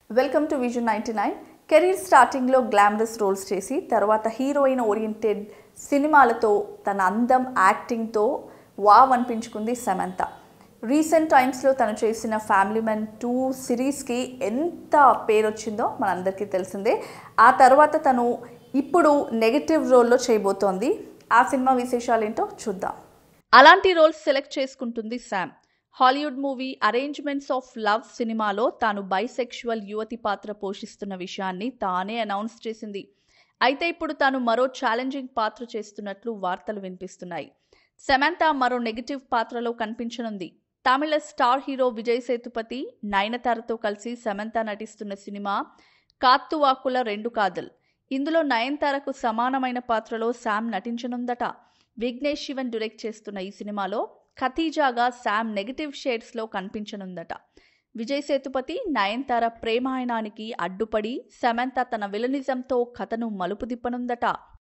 Welcome to vision 99. Career స్టార్టింగ్లో glamorous roles చేసి తర్వాత హీరోయిన్ ఓరియంటెడ్ సినిమాలతో తన అందం యాక్టింగ్తో వావ్ అనిపించుకుంది సమంత. రీసెంట్ టైమ్స్లో తను చేసిన ఫ్యామిలీ మ్యాన్ 2 సిరీస్కి ఎంత పేరు వచ్చిందో మనందరికీ తెలిసిందే. ఆ తర్వాత తను ఇప్పుడు నెగటివ్ రోల్లో చేయబోతోంది. ఆ సినిమా విశేషాలు ఏంటో చూద్దాం. అలాంటి రోల్స్ సెలెక్ట్ చేసుకుంటుంది Sam. Hollywood movie arrangements of love సినిమాలో తాను బైసెక్షువల్ యువతి పాత్ర పోషిస్తున్న విషయాన్ని తానే అనౌన్స్ చేసింది. అయితే ఇప్పుడు తాను మరో ఛాలెంజింగ్ పాత్ర చేస్తున్నట్లు వార్తలు వినిపిస్తున్నాయి. సమంత మరో నెగటివ్ పాత్రలో కనిపించనుంది. తమిళ స్టార్ హీరో విజయ్ సేతుపతి, నయనతారతో కలిసి సమంత నటిస్తున్న సినిమా కాత్తు వాకుల రెండు కాదల్. ఇందులో నయనతారకు సమానమైన పాత్రలో శామ్ నటించనుందట. విఘ్నేష్ శివన్ డైరెక్ట్ చేస్తున్న ఈ సినిమాలో ఖతీజాగా శామ్ నెగటివ్ షేడ్స్లో కనిపించనుందట. విజయ్ సేతుపతి, నయనతార ప్రేమాయణానికి అడ్డుపడి సమంత తన విలనిజంతో కథను మలుపు తిప్పనుందట.